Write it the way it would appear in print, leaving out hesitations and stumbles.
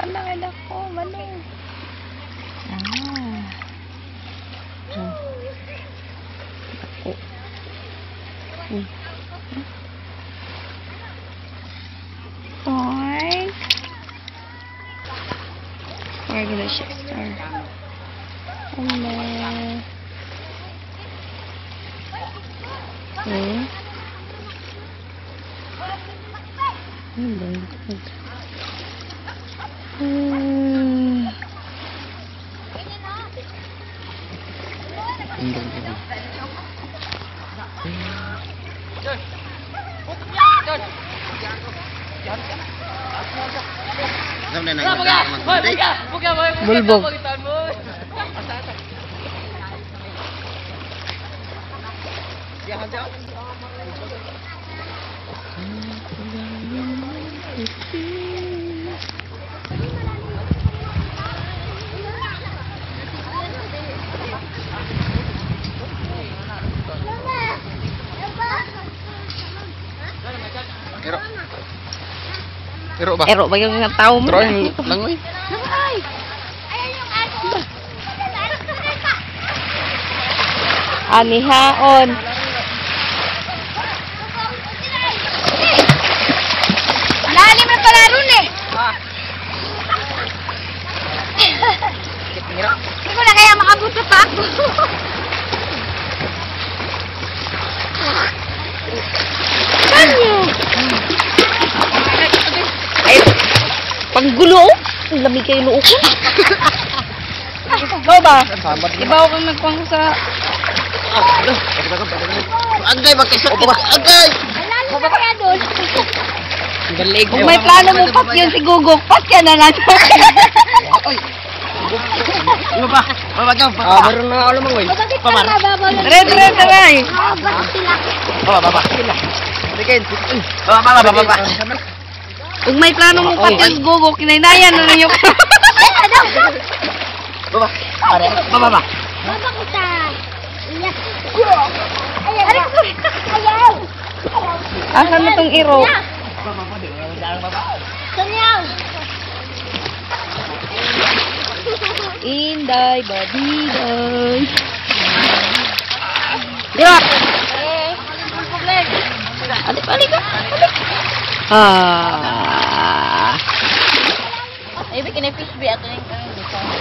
Manang anak ko, manang. Ako. Toy. We're gonna shift her. Hello. Okay. Bulbog. Ero ba? Ero ba yung tao mo? Ero yung langoy? Anihaon. Lalim na pala ron eh. Hindi ko na kaya makabuto pa ako. Kanyo. Ay, panggulo. Lamig kayo noo ko. Ikaw ba? Ibaw kang nagpang sa... Agay, magkasakit. Agay! Baba kaya doon. Kung may plano mo pat yun si Gugok, pat ka na lang. Ano ba? Babagaw. Meron na ako lamang, wey. Pamar. Tara. Baba. Baba. Kung may plano mo pat yun si Gugok, kinaynayan na lang yung... Baba. Baba kita. Ayaw. Asan na tong iro? Sanyaw. Inday, babiday. Diba? Alik ka. Ay, bikin na fish bee ato yung